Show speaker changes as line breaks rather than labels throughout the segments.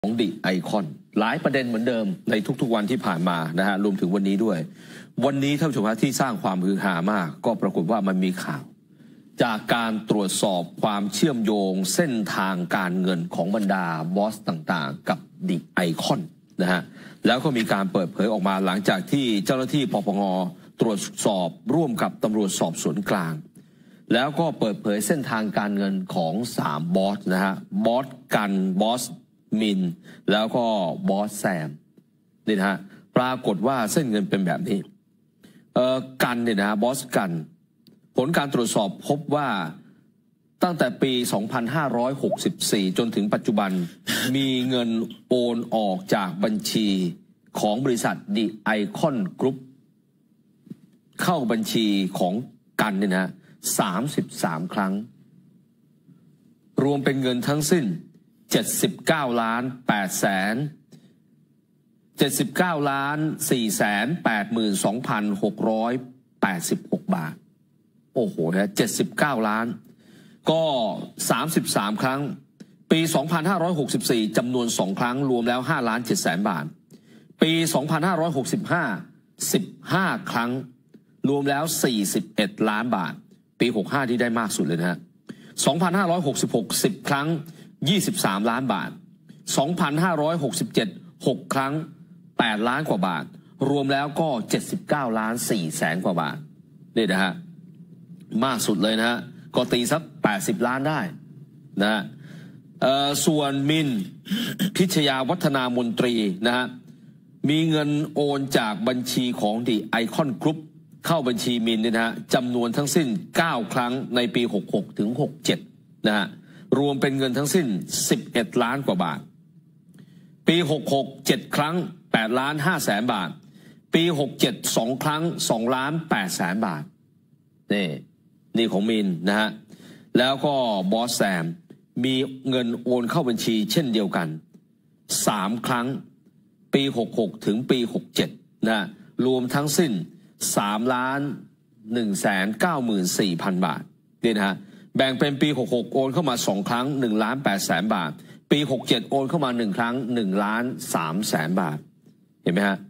ของดิไอคอนหลายประเด็นเหมือนเดิมในทุกๆวันที่ผ่านมานะฮะรวมถึงวันนี้ด้วยวันนี้ท่านผู้ชมที่สร้างความฮือฮามากก็ปรากฏว่ามันมีข่าวจากการตรวจสอบความเชื่อมโยงเส้นทางการเงินของบรรดาบอสต่างๆกับดิไอคอนนะฮะแล้วก็มีการเปิดเผยออกมาหลังจากที่เจ้าหน้าที่ปปงตรวจสอบร่วมกับตำรวจสอบสวนกลางแล้วก็เปิดเผยเส้นทางการเงินของ3บอสนะฮะบอสกันบอสมินแล้วก็บอสแซมนี่นะฮะปรากฏว่าเส้นเงินเป็นแบบนี้กันเนี่ยนะบอสกันผลการตรวจสอบพบว่าตั้งแต่ปี 2564 จนถึงปัจจุบัน มีเงินโอนออกจากบัญชีของบริษัทดิไอคอนกรุ๊ปเข้าบัญชีของกันเนี่ยนะ33 ครั้งรวมเป็นเงินทั้งสิ้น79 ล้าน8แสน79 ล้าน482,686 บาทโอ้โหนะ79 ล้านก็33 ครั้งปี 2564 จำนวน2 ครั้งรวมแล้ว5 ล้าน7แสนบาทปี 2565 15 ครั้งรวมแล้ว41 ล้านบาทปี 65 ที่ได้มากสุดเลยนะฮะ 2566 10 ครั้ง23 ล้านบาท 2567 6 ครั้ง8 ล้านกว่าบาทรวมแล้วก็79 ล้าน4แสนกว่าบาทนี่นะฮะมากสุดเลยนะฮะก็ตีสัก80 ล้านได้นะฮะส่วนมิน พิชยาวัฒนามนตรีนะฮะมีเงินโอนจากบัญชีของดิไอคอนกรุ๊ปเข้าบัญชีมินเนี่ยนะฮะจำนวนทั้งสิ้น9 ครั้งในปี 66 ถึง 67 นะฮะรวมเป็นเงินทั้งสิ้น11 ล้านกว่าบาทปี 66 7 ครั้ง8 ล้าน5แสนบาทปี67 2 ครั้ง2 ล้าน8แสนบาทนี่ของมินนะฮะแล้วก็บอสแซมมีเงินโอนเข้าบัญชีเช่นเดียวกัน3 ครั้งปี66ถึงปี67นะรวมทั้งสิ้น3 ล้าน194,000 บาทนี่นะฮะแบ่งเป็นปี66โอนเข้ามา2 ครั้ง1 ล้าน8แสนบาทปี67โอนเข้ามา1 ครั้ง1 ล้าน3แสนบาทเห็นไหมฮะ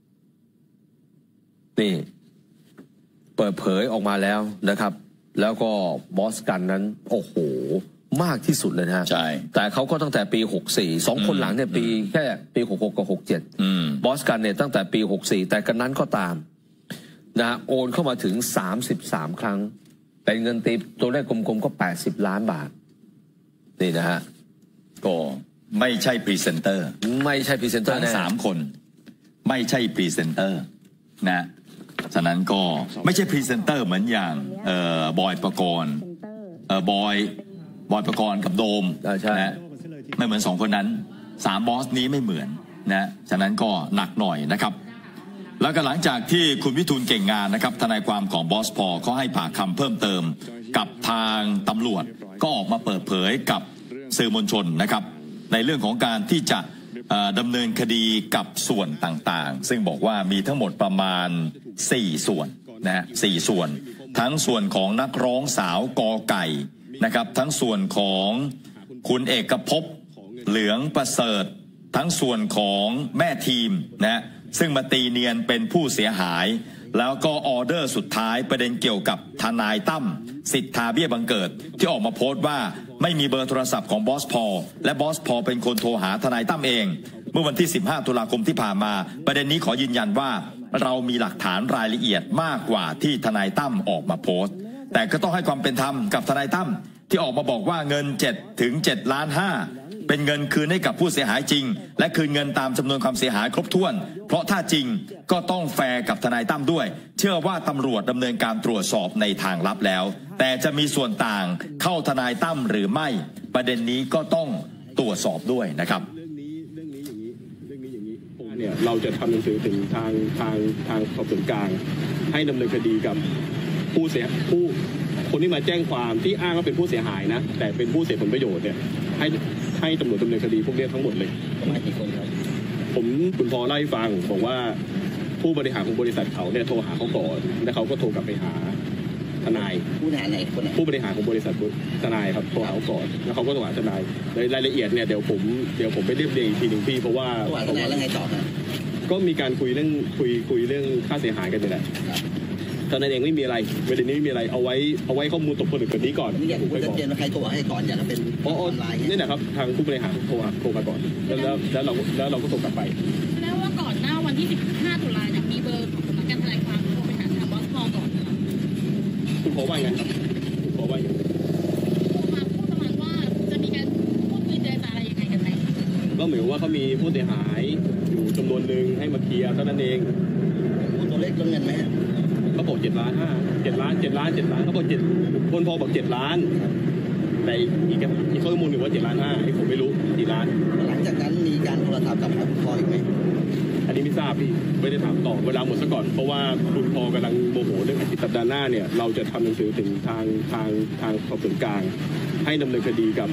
นี่เปิดเผยออกมาแล้วนะครับแล้วก็บอสกันนั้นโอ้โหมากที่สุดเลยนะฮะใช่แต่เขาก็ตั้งแต่ปี64 2 คนหลังเนี่ยปีแค่ปี66กับ67บอสกันเนี่ยตั้งแต่ปี64แต่กันนั้นก็ตามนะโอนเข้ามาถึง33 ครั้งเป็นเงินตีตัวเลขกลมๆก็80 ล้านบาทนี่นะฮะ
ก็ไม่ใช่พรีเซนเตอร์
ไม่ใช่พรีเซนเตอร์
ทั้ง3 คนไม่ใช่พรีเซนเตอร์นะฉะนั้นก็ไม่ใช่พรีเซนเตอร์เหมือนอย่างบอยปกรณ์บอยปกรณ์กับโดมนะไม่เหมือน2 คนนั้น3 บอสนี้ไม่เหมือนนะฉะนั้นก็หนักหน่อยนะครับแล้วก็หลังจากที่คุณวิทูลเก่งงานนะครับทนายความของบอสพอเขาให้ปากคำเพิ่มเติมกับทางตำรวจก็ออกมาเปิดเผยกับสื่อมวลชนนะครับในเรื่องของการที่จะดำเนินคดีกับส่วนต่างๆซึ่งบอกว่ามีทั้งหมดประมาณ4 ส่วนนะฮะ4 ส่วนทั้งส่วนของนักร้องสาวกอไก่นะครับทั้งส่วนของคุณเอกภพเหลืองประเสริฐทั้งส่วนของแม่ทีมนะซึ่งมาตีเนียนเป็นผู้เสียหายแล้วก็ออเดอร์สุดท้ายประเด็นเกี่ยวกับทนายตั้มสิทธาเบี้ยบังเกิดที่ออกมาโพสต์ว่าไม่มีเบอร์โทรศัพท์ของบอสพอและบอสพอเป็นคนโทรหาทนายตั้มเองเมื่อวันที่15 ตุลาคมที่ผ่านมาประเด็นนี้ขอยืนยันว่าเรามีหลักฐานรายละเอียดมากกว่าที่ทนายตั้มออกมาโพสต์แต่ก็ต้องให้ความเป็นธรรมกับทนายตั้มที่ออกมาบอกว่าเงิน7 ถึง 7 ล้าน 5เป็นเงินคืนให้กับผู้เสียหายจริงและคืนเงินตามจำนวนความเสียหายครบถ้วนเพราะถ้าจริงก็ต้องแฟร์กับทนายตั้มด้วยเชื่อว่าตำรวจดำเนินการตรวจสอบในทางลับแล้วแต่จะมีส่วนต่างเข้าทนายตั้มหรือไม่ประเด็นนี้ก็ต้องตรวจสอบด้วยนะครับ
เรื่องนี้เนี่ยเราจะทำหนังสือถึงทางสอบสวนกลางให้ดำเนินคดีกับคนที่มาแจ้งความที่อ้างว่าเป็นผู้เสียหายนะแต่เป็นผู้เสียผลประโยชน์เนี่ยให้ตำรวจดำเนินคดีพวกนี้ทั้งหมดเลยประมาณกี่คนครับคุณพอเล่าให้ฟังบอกว่าผู้บริหารของบริษัทเขาเนี่ยโทรหาเขาก่อนแล้วเขาก็โทรกลับไปหาทนาย
ผู้บริหารไหนคนไหน
ผู้บริหารของบริษัททนายครับโทรหาเขาก่อนแล้วเขาก็โทรหาทนายรายละเอียดเนี่ยเดี๋ยวผมไปเรียบเรียงอีกทีหนึ่งพี่เพราะว่า
โทรหาทนายแล้วไงต่อครับ
ก็มีการคุยเรื่องค่าเสียหายกันนี่แหละตอนนั้นเองไม่มีอะไรประเด็นนี้ไม่มีอะไรเอาไว้ข้อมูลตกผลึกแบบนี้ก่อน
นี่อยากรู้ชัดเจนว่าใครโทรให้ก่อนอยากจะเป็นออนไลน์
นี่แหละครับทางผู้บริหารโทรมาก่อนแล้วเราก็ส่งกลับไป
แล้วว่าก่อนหน้าวันที่ 15 ตุลาเนี่ยมีเบอร์ของสำนักงานทนายความโทรไปหาทางบอสพอก่อนนะคะ
คุณขอว่าไงครับคุณขอว่าไง
โทรมาพูดประมาณว่าจะมีการพูดคุยเจรจาอะไรยังไงกันไหม
ก็เหมือนว่าเขามีผู้เสียหายอยู่จำนวนหนึ่งให้มาเคลียร์เท่านั้นเอง
ตัวเลขเรื่องเงินไหม
เขาบอก7 ล้านเขาบอกคนพอบอก7 ล้านแต่อีกข้อมูลหนึ่งว่า7 ล้าน 5ไอ้ผมไม่รู้กี่ล้าน
หลังจากนั้นมีการโทรศัพท์กับคุณพออีกไหม
อันนี้ไม่ทราบพี่ไม่ได้ถามต่อเวลาหมดซะก่อนเพราะว่าคุณพอกำลังโมโหเรื่องสัปดาห์หน้าเนี่ยเราจะทำหนังสือถึงทางสอบสวนกลางให้ดำเนินคดีกับ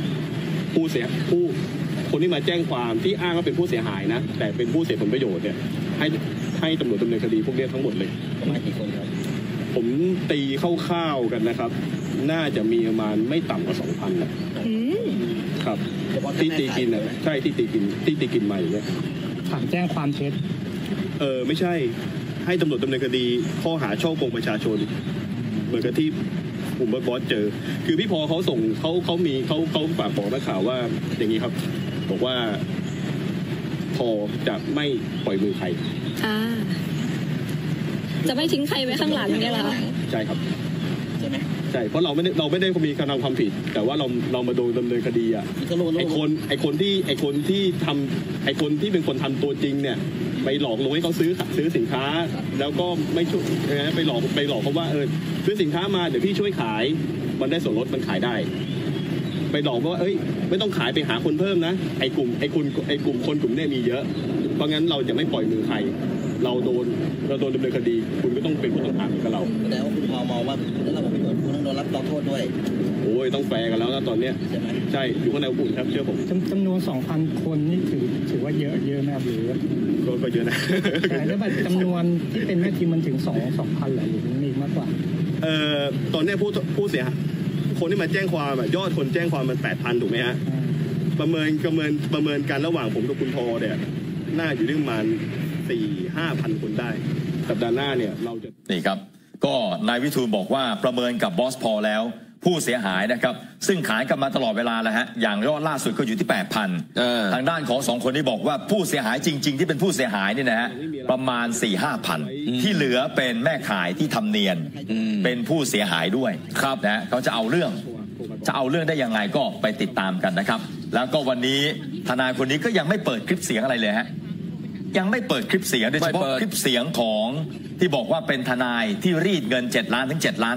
คนที่มาแจ้งความที่อ้างว่าเป็นผู้เสียหายนะแต่เป็นผู้เสียผลประโยชน์เนี่ยให้ตำรวจดำเนินคดีพวกนี้ทั้งหมดเลย
ประมาณกี่คนครับ
ผมตีคร่าวๆกันนะครับ น่าจะมีประมาณไม่ต่ำกว่า 2,000 นะครับที่ตีกินนะใช่ที่ตีกินใหม่เนี่ย
ถามแจ้งความเท็จ
ไม่ใช่ให้ตำรวจดำเนินคดีข้อหาช่อโกงประชาชนเหมือนกับที่ผมบอสเจอคือพี่พอเขาส่งเขาฝากบอกนักข่าวว่าอย่างนี้ครับบอกว่าพอจะไม่ปล่อยมือใคร
จะไม่ทิ้งใครไว้ข้างหลังเนี่ยเหรอ
ใช่ครับ
ใช่ไหม
ใช่เพราะเราไม่ได้มีการทำความผิดแต่ว่าเรามาโดนดำเนินคดีอ่ะไอคนที่เป็นคนทำตัวจริงเนี่ยไปหลอกลวงให้เขาซื้อสินค้าแล้วก็ไม่ช่วยไปหลอกเขาว่าซื้อสินค้ามาเดี๋ยวพี่ช่วยขายมันได้ส่วนลดมันขายได้ไปหลอกว่าไม่ต้องขายไปหาคนเพิ่มนะไอกลุ่มคนกลุ่มนี้มีเยอะเพราะงั้นเราจะไม่ปล่อยมือใครเราโดนดำเนินคดีคุณก็ต้องเป็นผู้ต้องหากับเรา
แสดงว่าคุณพอมองว่าคุณได้รับผลประโยชน์คุณต้องโดนรับโทษด้วย
โอ้ยต้องแฟร์กันแล้วนะตอนเนี้ย
ใช่ไหม
ใช่อยู่ข้างในอุ่นครับเชื่อผม
จำนวน 2,000 คนนี่ถือว่าเยอะไหมครับหรือ
ก็เยอะนะ
แต่แล้วจำนวนที่เป็นแม่ทีมมันถึง 2,000 หรือมีมากกว่า
ตอนนี้ผู้เสียหายคนที่มาแจ้งความยอดคนแจ้งความมัน 8,000 ถูกไหมฮะประเมินกันระหว่างผมกับคุณพอเนี่ยน่าอยู่ที่ประมาณ 4-5,000 คนได้สัปดาห์หน้าเนี่ยเราจะ
นี่ครับก็นายวิทูลบอกว่าประเมินกับบอสพอแล้วผู้เสียหายนะครับซึ่งขายกันมาตลอดเวลาแล้วฮะอย่างยอดล่าสุดก็อยู่ที่ 8,000 ทางด้านของ2คนที่บอกว่าผู้เสียหายจริงๆที่เป็นผู้เสียหายนี่นะฮะประมาณ 4-5,000 ที่เหลือเป็นแม่ขายที่ทำเนียนเป็นผู้เสียหายด้วยครับนะเขาจะเอาเรื่องได้ยังไงก็ไปติดตามกันนะครับแล้วก็วันนี้ทนายคนนี้ก็ยังไม่เปิดคลิปเสียงอะไรเลยฮะยังไม่เปิดคลิปเสียงโดยเฉพาะคลิปเสียงของที่บอกว่าเป็นทนายที่รีดเงิน7 ล้านถึง7 ล้าน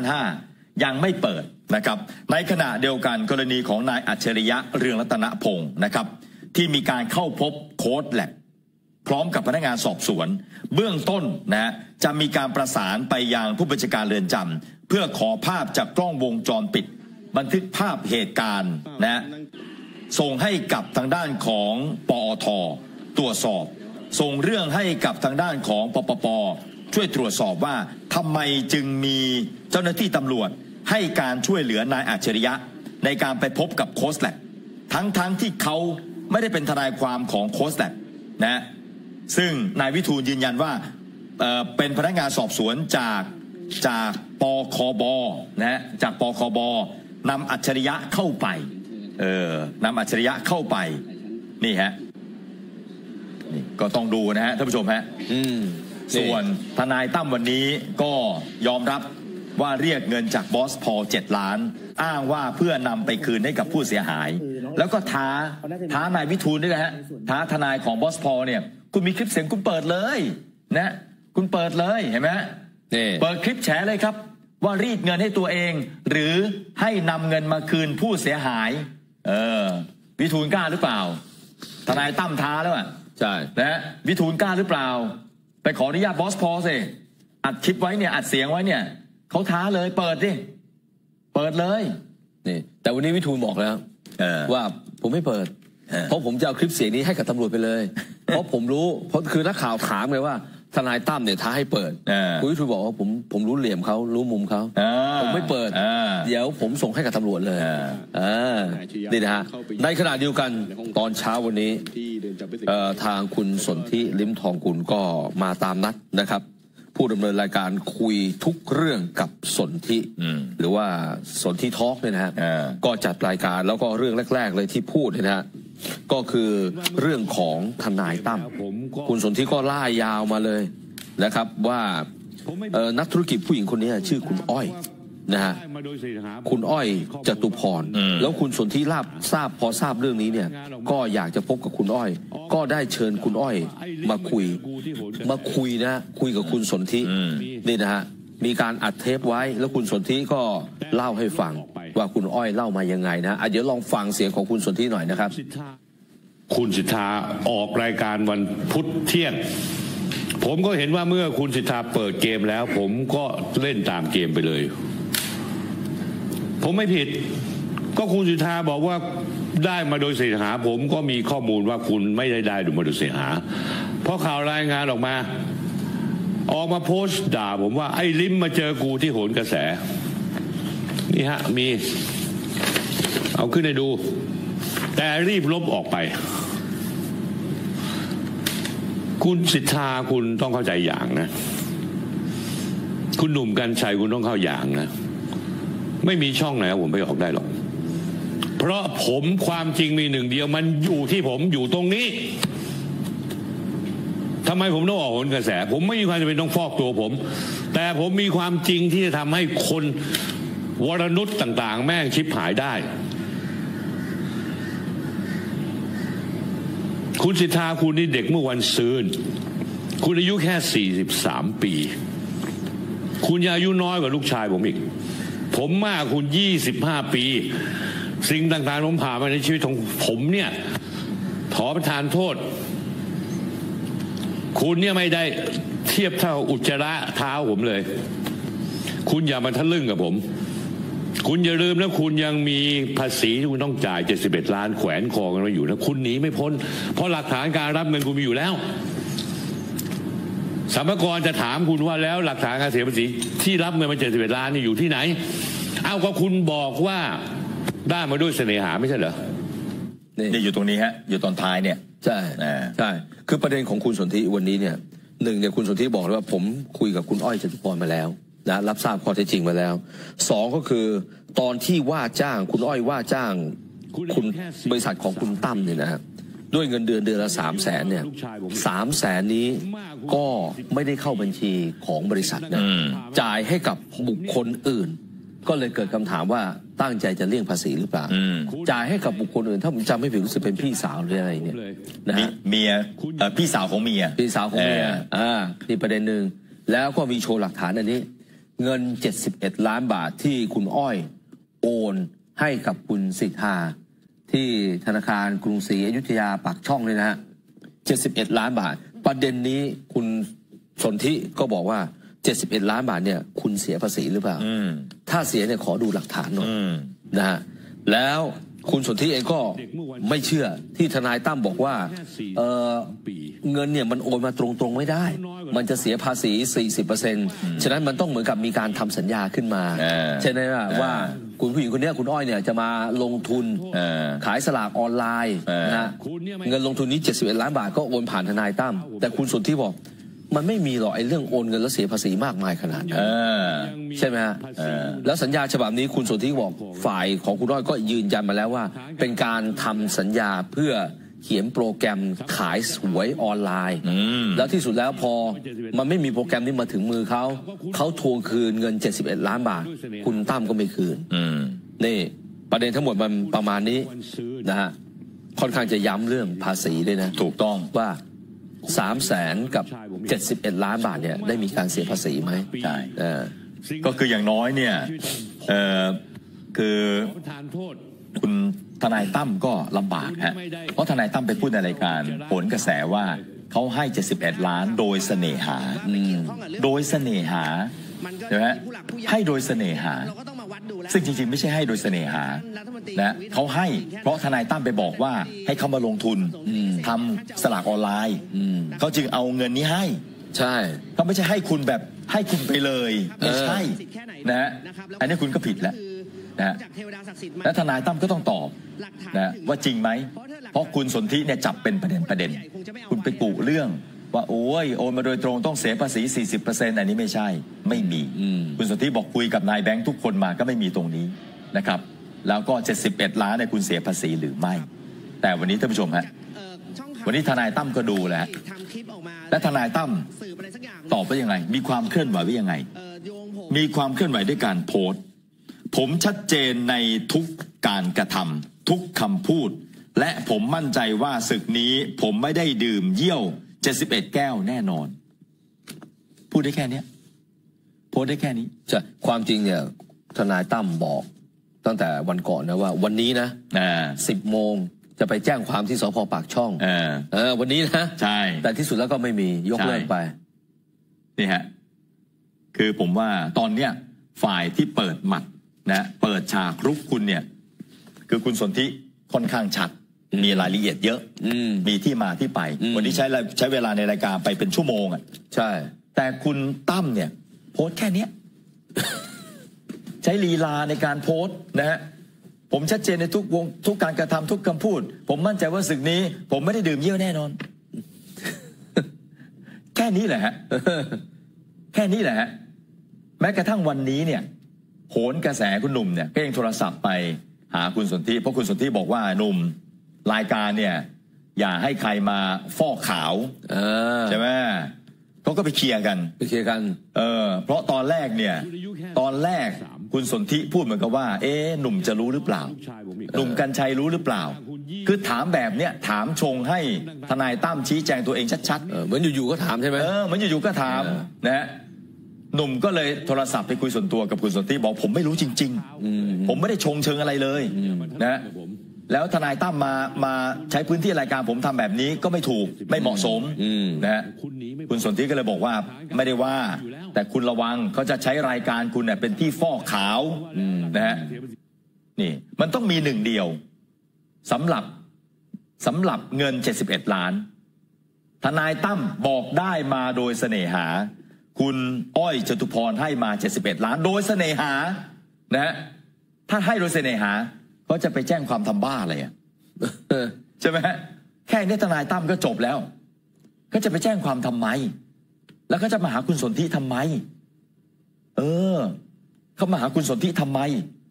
5ยังไม่เปิดนะครับในขณะเดียวกันกรณีของนายอัจฉริยะเรืองรัตนพงศ์นะครับที่มีการเข้าพบโค้ดแลบพร้อมกับพนักงานสอบสวนเบื้องต้นนะจะมีการประสานไปยังผู้บัญชาการเรือนจำเพื่อขอภาพจากกล้องวงจรปิดบันทึกภาพเหตุการณ์นะส่งให้กับทางด้านของปอท.ตรวจสอบส่งเรื่องให้กับทางด้านของปปป.ช่วยตรวจสอบว่าทำไมจึงมีเจ้าหน้าที่ตำรวจให้การช่วยเหลือนายอัจฉริยะในการไปพบกับโค้ชแลบทั้งที่เขาไม่ได้เป็นทนายความของโค้ชแลบนะซึ่งนายวิทูลยืนยันว่าเป็นพนักงานสอบสวนจากปคบนะจากปคบนำอัจฉริยะเข้าไปนำอัจฉริยะเข้าไปนี่ฮะก็ต้องดูนะฮะท่านผู้ชมฮะส่วนทนายตั้มวันนี้ก็ยอมรับว่าเรียกเงินจากบอสพอ7 ล้านอ้างว่าเพื่อนำไปคืนให้กับผู้เสียหายแล้วก็ท้านายวิทูลด้วยนะฮะท้าทนายของบอสพอเนี่ยคุณมีคลิปเสียงคุณเปิดเลยนะคุณเปิดเลยเห็นไหมเปิดคลิปแฉเลยครับว่ารีดเงินให้ตัวเองหรือให้นำเงินมาคืนผู้เสียหายวิทูลกล้าหรือเปล่าทนายตั้มท้าแล้วอ่ะใช่นะวิทูลกล้าหรือเปล่าไปขออนุญาตบอสพอสิอัดคลิปไว้เนี่ยอัดเสียงไว้เนี่ยเขาท้าเลยเปิดดิเปิดเลย
นี่แต่วันนี้วิทูลบอกแล้วว่าผมไม่เปิดเพราะผมจะเอาคลิปเสียงนี้ให้กับตำรวจไปเลยเพราะผมรู้เพราะคือนักข่าวถามเลยว่าทนายตั้มเนี่ยท้าให้เปิดคุณวิทูลบอกว่าผมรู้เหลี่ยมเขารู้มุมเขาผมไม่เปิดเดี๋ยวผมส่งให้กับตำรวจเลยนี่นะฮะในขณะเดียวกันตอนเช้าวันนี้ทางคุณสนธิลิ้มทองกุลก็มาตามนัดนะครับผู้ดำเนินรายการคุยทุกเรื่องกับสนธิหรือว่าสนธิทอล์กเนี่ยนะฮะก็จัดรายการแล้วก็เรื่องแรกๆเลยที่พูดนะฮะก็คือเรื่องของทนายตั้มคุณสนธิก็ล่ายาวมาเลยนะครับว่านักธุรกิจผู้หญิงคนนี้ชื่อคุณอ้อยนะฮะคุณอ้อยจตุพรแล้วคุณสนธิพอทราบเรื่องนี้เนี่ยก็อยากจะพบกับคุณอ้อยก็ได้เชิญคุณอ้อยมาคุยนะคุยกับคุณสนธินี่นะฮะมีการอัดเทปไว้แล้วคุณสนธิก็เล่าให้ฟังว่าคุณอ้อยเล่ามายังไงนะเดี๋ยวลองฟังเสียงของคุณสนธิหน่อยนะครับ
คุณสิทธาออกรายการวันพุธเที่ยงผมก็เห็นว่าเมื่อคุณสิทธาเปิดเกมแล้วผมก็เล่นตามเกมไปเลยผมไม่ผิดก็คุณสิทธาบอกว่าได้มาโดยเสหาผมก็มีข้อมูลว่าคุณไม่ได้โดยเสหาเพราะข่าวรายงานออกมาโพสต์ด่าผมว่าไอ้ลิ้มมาเจอกูที่โหนกระแสนี่ฮะมีเอาขึ้นให้ดูแต่รีบลบออกไปคุณสิทธาคุณต้องเข้าใจอย่างนะคุณหนุ่มกรรชัยคุณต้องเข้าอย่างนะไม่มีช่องไหนผมไปออกได้หรอกเพราะผมความจริงมีหนึ่งเดียวมันอยู่ที่ผมอยู่ตรงนี้ทำไมผมต้องออกโหนกระแสผมไม่มีความจำเป็นต้องฟอกตัวผมแต่ผมมีความจริงที่จะทำให้คนวรนุชต่างๆแม่งชิบหายได้คุณสิทธาคุณนี่เด็กเมื่อวันซืนคุณอายุแค่43ปีคุณอายุน้อยกว่าลูกชายผมอีกผมมากคุณ25ปีสิ่งต่างๆผมผ่านมาในชีวิตของผมเนี่ยขอประทานโทษคุณเนี่ยไม่ได้เทียบเท่าอุจจาระเท้าผมเลยคุณอย่ามาทะลึ่งกับผมคุณอย่าลืมนะคุณยังมีภาษีที่คุณต้องจ่าย71ล้านแขวนคอกันไว้อยู่นะคุณหนีไม่พ้นเพราะหลักฐานการรับเงินคุณมีอยู่แล้วสรรพากรจะถามคุณว่าแล้วหลักฐานการเสียภาษีที่รับเงินมา71ล้านนี่อยู่ที่ไหนเอาก็คุณบอกว่าได้มาด้วยเสน่หาไม่ใช่เหรอ
นี่อยู่ตรงนี้ฮะอยู่ตอนท้ายเนี่ย
ใช่คือประเด็นของคุณสนธิวันนี้เนี่ยหนึ่งเนี่ยคุณสนธิบอกเลยว่าผมคุยกับคุณอ้อยจตุพรมาแล้วนะรับทราบข้อเท็จจริงมาแล้วสองก็คือตอนที่ว่าจ้างคุณอ้อยว่าจ้างคุณบริษัทของคุณตั้มเนี่ยนะฮะด้วยเงินเดือนละ300,000เนี่ย300,000นี้ก็ไม่ได้เข้าบัญชีของบริษัทนะจ่ายให้กับบุคคลอื่นก็เลยเกิดคำถามว่าตั้งใจจะเลี่ยงภาษีหรือเปล่าจ่ายให้กับบุคคลอื่นถ้าผมจำไม่ผิดรู้สึกเป็นพี่สาวหรืออะไรเนี่ยนะฮะ
เมียพี่สาวของเมีย
นี่ประเด็นหนึ่งแล้วก็มีโชว์หลักฐานอันนี้เงิน71ล้านบาทที่คุณอ้อยโอนให้กับคุณสิทธาที่ธนาคารกรุงศรีอยุธยาปากช่องเลยนะฮะ71ล้านบาทประเด็นนี้คุณสนธิก็บอกว่า71ล้านบาทเนี่ยคุณเสียภาษีหรือเปล่าถ้าเสียเนี่ยขอดูหลักฐานหน่อยนะฮะแล้วคุณสนธิเองก็ไม่เชื่อที่ทนายตั้มบอกว่าเงินเนี่ยมันโอนมาตรงๆไม่ได้มันจะเสียภาษี 40% ฉะนั้นมันต้องเหมือนกับมีการทำสัญญาขึ้นมาใช่ไหมว่าคุณผู้หญิงคนนี้คุณอ้อยเนี่ยจะมาลงทุนขายสลากออนไลน์นะฮะเงินลงทุนนี้71ล้านบาทก็โอนผ่านทนายตั้มแต่คุณสนธิบอกมันไม่มีหรอกไอ้เรื่องโอนเงินแล้วเสียภาษีมากมายขนาดนั้นใช่ไหมฮะแล้วสัญญาฉบับนี้คุณสนธิบอกฝ่ายของคุณอ้อยก็ยืนยันมาแล้วว่าเป็นการทำสัญญาเพื่อเขียนโปรแกรมขายหวยออนไลน์แล้วที่สุดแล้วพอมันไม่มีโปรแกรมนี้มาถึงมือเขาทวงคืนเงิน71ล้านบาทคุณตั้มก็ไม่คืนนี่ประเด็นทั้งหมดมันประมาณนี้นะฮะค่อนข้างจะย้ำเรื่องภาษีด้วยนะ
ถูกต้อง
ว่า300,000กับ71ล้านบาทเนี่ยได้มีการเสียภาษีไหม
ใช่ก็คืออย่างน้อยเนี่ยคือคุณทนายตั้มก็ลำบากฮะเพราะทนายตั้มไปพูดในรายการโหนกระแสว่าเขาให้71ล้านโดยเสน่หาโดยเสน่หาใช่ไหมให้โดยเสน่หาซึ่งจริงๆไม่ใช่ให้โดยเสน่หานะเขาให้เพราะทนายตั้มไปบอกว่าให้เขามาลงทุนทำสลากออนไลน์เขาจึงเอาเงินนี้ให้
ใช่
เขาไม่ใช่ให้คุณแบบให้คุณไปเลยไม่ใช่นะฮะอันนี้คุณก็ผิดแล้วนะและทนายตั้มก็ต้องตอบนะว่าจริงไหมเพราะคุณสนธิเนี่ยจับเป็นประเด็นคุณไปกุเรื่องว่าโอ้ยโอนมาโดยตรงต้องเสียภาษี 40% อันนี้ไม่ใช่ไม่มีคุณสนธิบอกคุยกับนายแบงค์ทุกคนมาก็ไม่มีตรงนี้นะครับแล้วก็71 ล้านเนี่ยคุณเสียภาษีหรือไม่แต่วันนี้ท่านผู้ชมฮะวันนี้ทนายตั้มก็ดูแล้วและทนายตั้มตอบว่ายังไงมีความเคลื่อนไหวว่ายังไงมีความเคลื่อนไหวด้วยการโพสต์ผมชัดเจนในทุกการกระทำทุกคำพูดและผมมั่นใจว่าศึกนี้ผมไม่ได้ดื่มเยี่ยว71 แก้วแน่นอนพูดได้แค่นี้โพสต์ได้แค่นี้
จะความจริงเนี่ยทนายตั้มบอกตั้งแต่วันก่อนนะว่าวันนี้นะ10 โมงจะไปแจ้งความที่สภ.ปากช่องวันนี้นะ
ใช่
แต่ที่สุดแล้วก็ไม่มียกเลิกไป
นี่ฮะคือผมว่าตอนเนี้ยฝ่ายที่เปิดหมัดนะเปิดฉากรุกคุณเนี่ยคือคุณสนธิค่อนข้างชัดมีรายละเอียดเยอะมีที่มาที่ไปวันนี้ใช้เวลาในรายการไปเป็นชั่วโมงอ่ะ
ใช่
แต่คุณตั้มเนี่ยโพสต์แค่นี้ใช้ลีลาในการโพสต์นะฮะผมชัดเจนในทุกการกระทำทุกคำพูดผมมั่นใจว่าศึกนี้ผมไม่ได้ดื่มเยี่ยวแน่นอนแค่นี้แหละฮะแค่นี้แหละฮะแม้กระทั่งวันนี้เนี่ยโหนกระแสคุณหนุ่มเนี่ยก็ยังโทรศัพท์ไปหาคุณสนธิเพราะคุณสนธิบอกว่าหนุ่มรายการเนี่ยอย่าให้ใครมาฟอกขาวใช่ไหมเขาก็ไปเคลียร์กันเพราะตอนแรกคุณสนธิพูดเหมือนกับว่าหนุ่มจะรู้หรือเปล่าหนุ่มกรรชัยรู้หรือเปล่าคือถามแบบเนี้ยถามชงให้ทนายตั้มชี้แจงตัวเองชัด
ๆเหมือนอยู่ๆก็ถามใช่ไหม
เหมือนอยู่ๆก็ถามนะฮะหนุ่มก็เลยโทรศัพท์ไปคุยส่วนตัวกับคุณสนธิบอกผมไม่รู้จริงๆผมไม่ได้ชงเชิงอะไรเลยนะแล้วทนายตั้มมาใช้พื้นที่รายการผมทำแบบนี้ก็ไม่ถูกไม่เหมาะสมนะฮะคุณสนธิก็เลยบอกว่าไม่ได้ว่าแต่คุณระวังเขาจะใช้รายการคุณเนี่ยเป็นที่ฟอกขาวนะฮะนี่มันต้องมีหนึ่งเดียวสำหรับเงิน71 ล้านทนายตั้มบอกได้มาโดยเสน่หาคุณอ้อยจตุพรให้มา71 ล้านโดยเสน่หานะฮะถ้าให้โดยเสน่หาเขาจะไปแจ้งความทำบ้าอะไรอ่ะใช่ไหมฮะแค่นี้ทนายตั้มก็จบแล้วก็จะไปแจ้งความทำไมแล้วก็จะมาหาคุณสนธิทำไมเขามาหาคุณสนธิทำไม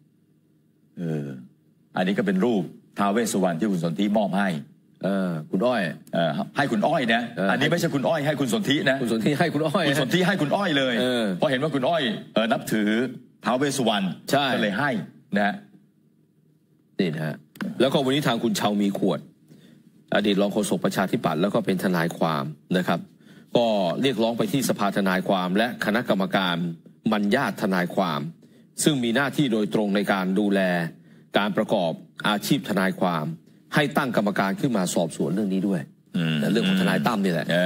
อันนี้ก็เป็นรูปท้าวเวสสุวรรณที่คุณสนธิมอบให้
คุณอ้อย
ให้คุณอ้อยนะอันนี้ไม่ใช่คุณอ้อยให้คุณสนธินะ
คุณสนธิให้คุณอ้อย
คุณสนธิให้คุณอ้อยเลยเพราะเห็นว่าคุณอ้อยนับถือท้าวเวสสุวรรณก็เลยให้นะ
นี่นะฮะแล้วก็วันนี้ทางคุณชาวมีขวดอดีตรองโฆษกประชาธิปัตย์แล้วก็เป็นทนายความนะครับก็เรียกร้องไปที่สภาทนายความและคณะกรรมการบรรยาททนายความซึ่งมีหน้าที่โดยตรงในการดูแลการประกอบอาชีพทนายความให้ตั้งกรรมการขึ้นมาสอบสวนเรื่องนี้ด้วยเรื่องของทนายตั้มนี่แหละ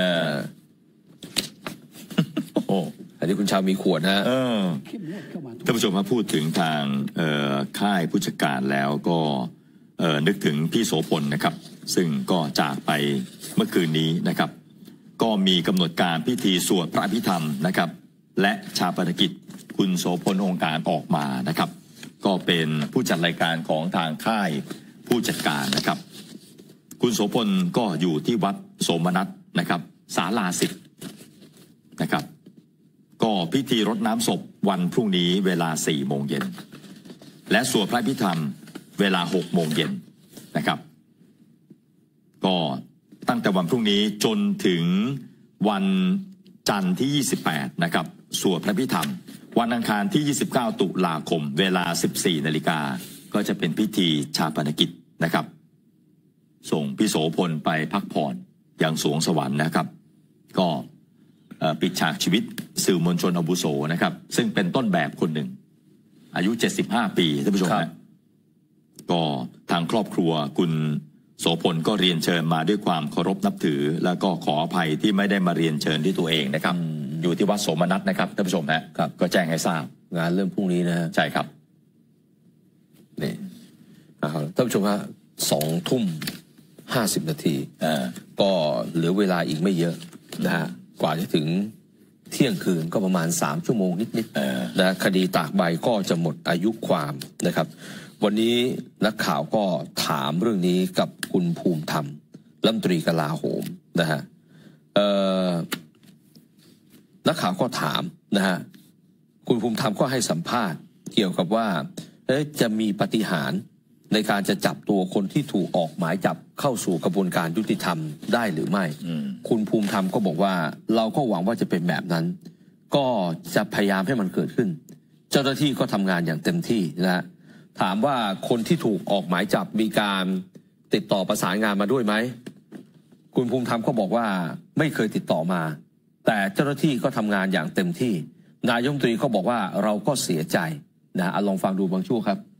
อันนี้คุณชาวมีขวดนะ
ท่านผู้ชมมาพูดถึงทางค่ายผู้จัดการแล้วก็นึกถึงพี่โสพลนะครับซึ่งก็จากไปเมื่อคืนนี้นะครับก็มีกำหนดการพิธีสวดพระอภิธรรมนะครับและชาปนกิจคุณโสพลองค์การออกมานะครับก็เป็นผู้จัดรายการของทางค่ายผู้จัดการนะครับคุณโสพลก็อยู่ที่วัดโสมนัสนะครับศาลา10นะครับก็พิธีรดน้ำศพวันพรุ่งนี้เวลา 4 โมงเย็นและสวดพระอภิธรรมเวลา 6 โมงเย็นนะครับก็ตั้งแต่วันพรุ่งนี้จนถึงวันจันทร์ที่28นะครับสวดพระอภิธรรมวันอังคารที่29 ตุลาคมเวลา 14 นาฬิกาก็จะเป็นพิธีชาปนกิจนะครับส่งพี่โสพลไปพักผ่อนอย่างสวงสวรรค์นะครับก็ปิดฉากชีวิตสื่อมวลชนอาวุโสนะครับซึ่งเป็นต้นแบบคนหนึ่งอายุ75 ปีท่านผู้ชมนะก็ทางครอบครัวคุณโสพลก็เรียนเชิญมาด้วยความเคารพนับถือแล้วก็ขออภัยที่ไม่ได้มาเรียนเชิญที่ตัวเองนะครับอยู่ที่วัดโสมนัสนะครับท่านผู้ชมนะครับก็แจ้งให้ทราบ
งานเริ่มพรุ่งนี้นะ
ใช่ครับ
นี่ท่านผู้ชมฮะ20:50 นาทีก็เหลือเวลาอีกไม่เยอะนะฮะกว่าจะถึงเที่ยงคืนก็ประมาณ3 ชั่วโมงนิดๆนะคดีตากใบก็จะหมดอายุความนะครับวันนี้นักข่าวก็ถามเรื่องนี้กับคุณภูมิธรรมรัฐมนตรีกลาโหมนะฮะนักข่าวก็ถามนะฮะคุณภูมิธรรมก็ให้สัมภาษณ์เกี่ยวกับว่าจะมีปาฏิหาริย์ในการจะจับตัวคนที่ถูกออกหมายจับเข้าสู่กระบวนการยุติธรรมได้หรือไม่คุณภูมิธรรมก็บอกว่าเราก็หวังว่าจะเป็นแบบนั้นก็จะพยายามให้มันเกิดขึ้นเจ้าหน้าที่ก็ทำงานอย่างเต็มที่นะฮะถามว่าคนที่ถูกออกหมายจับมีการติดต่อประสานงานมาด้วยไหมคุณภูมิธรรมก็บอกว่าไม่เคยติดต่อมาแต่เจ้าหน้าที่ก็ทำงานอย่างเต็มที่นายกรัฐมนตรีก็บอกว่าเราก็เสียใจนะลองฟังดูบางช่วงครับ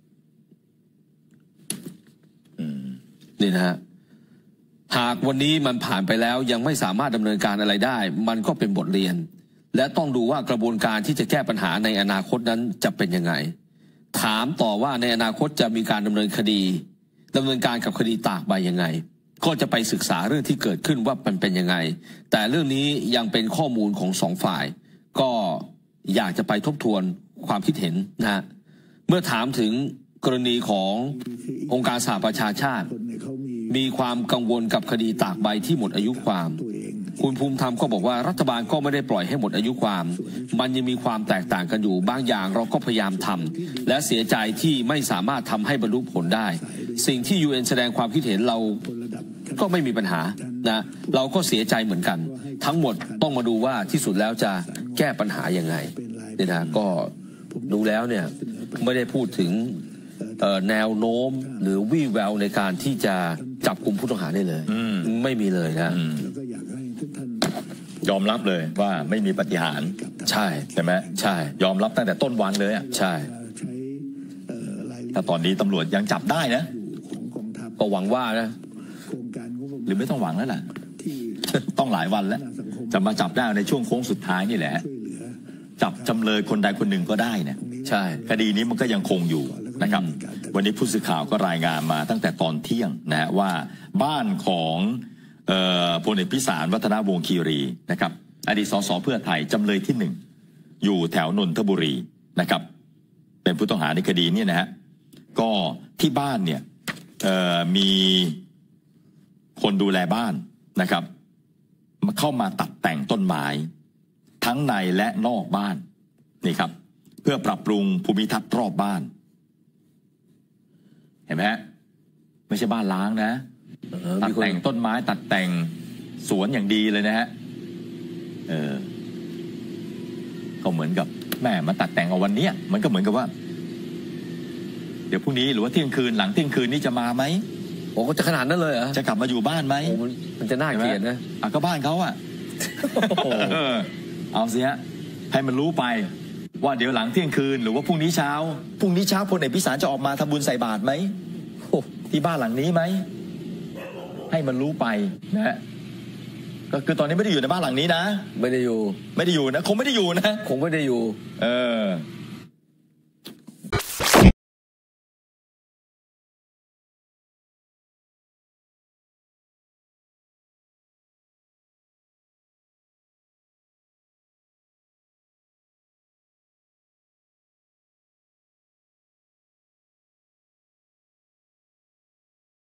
นี่นะฮะหากวันนี้มันผ่านไปแล้วยังไม่สามารถดำเนินการอะไรได้มันก็เป็นบทเรียนและต้องดูว่ากระบวนการที่จะแก้ปัญหาในอนาคตนั้นจะเป็นยังไงถามต่อว่าในอนาคตจะมีการดำเนินการกับคดีตากใบยังไงก็จะไปศึกษาเรื่องที่เกิดขึ้นว่ามันเป็นยังไงแต่เรื่องนี้ยังเป็นข้อมูลของ2 ฝ่ายก็อยากจะไปทบทวนความคิดเห็นนะฮะเมื่อถามถึงกรณีขององค์การสหประชาชาติมีความกังวลกับคดีตากใบที่หมดอายุความคุณภูมิธรรมก็บอกว่ารัฐบาลก็ไม่ได้ปล่อยให้หมดอายุความมันยังมีความแตกต่างกันอยู่บางอย่างเราก็พยายามทำและเสียใจที่ไม่สามารถทำให้บรรลุผลได้สิ่งที่ UN แสดงความคิดเห็นเราก็ไม่มีปัญหานะเราก็เสียใจเหมือนกันทั้งหมดต้องมาดูว่าที่สุดแล้วจะแก้ปัญหายังไงเนี่ยนะก็ดูแล้วเนี่ยไม่ได้พูดถึงแนวโน้มหรือวี่แววในการที่จะจับกลุ่มผู้ต้องหาได้เลยไม่มีเลยนะ
ยอมรับเลยว่าไม่มีปาฏิหาริย์
ใช่
ไหม
ใช่
ยอมรับตั้งแต่ต้นวันเลยอ่ะ
ใช่
ถ้าตอนนี้ตำรวจยังจับได้นะ
ก็หวังว่านะ
หรือไม่ต้องหวังแล้วล่ะต้องหลายวันแล้วจะมาจับได้ในช่วงโค้งสุดท้ายนี่แหละจับจำเลยคนใดคนหนึ่งก็ได้เนี่ย
ใช่
คดีนี้มันก็ยังคงอยู่นะครับวันนี้ผู้สื่อข่าวก็รายงานมาตั้งแต่ตอนเที่ยงนะว่าบ้านของพลเอกพิสารวัฒนวงศ์คีรีนะครับอดีตสสเพื่อไทยจำเลยที่1อยู่แถวนนทบุรีนะครับเป็นผู้ต้องหาในคดีนี้นะฮะก็ที่บ้านเนี่ยมีคนดูแลบ้านนะครับเข้ามาตัดแต่งต้นไม้ทั้งในและนอกบ้านนี่ครับเพื่อปรับปรุงภูมิทัศน์รอบบ้านเห็นไหมฮะไม่ใช่บ้านล้างนะตัดแต่งต้นไม้ตัดแต่งสวนอย่างดีเลยนะฮะก็เหมือนกับแม่มาตัดแต่งเอาวันนี้มันก็เหมือนกับว่าเดี๋ยวพรุ่งนี้หรือว่าเที่ยงคืนหลังเที่ยงคืนนี้จะมาไหม
โอ้ก็จะขนาดนั้นเลยเหรอ
จะกลับมาอยู่บ้านไหม
มันจะน่าเกลียดนะ
ก็บ้านเขาอ่ะเอาสิฮะให้มันรู้ไปว่าเดี๋ยวหลังเที่ยงคืนหรือว่าพรุ่งนี้เช้าพลเอกพิสารจะออกมาทำบุญใส่บาตรไหมที่บ้านหลังนี้ไหมให้มันรู้ไปนะฮะก็คือตอนนี้ไม่ได้อยู่ในบ้านหลังนี้นะ
ไม่ได้อยู่
นะคงไม่ได้อยู่นะ
คงไม่ได้อยู่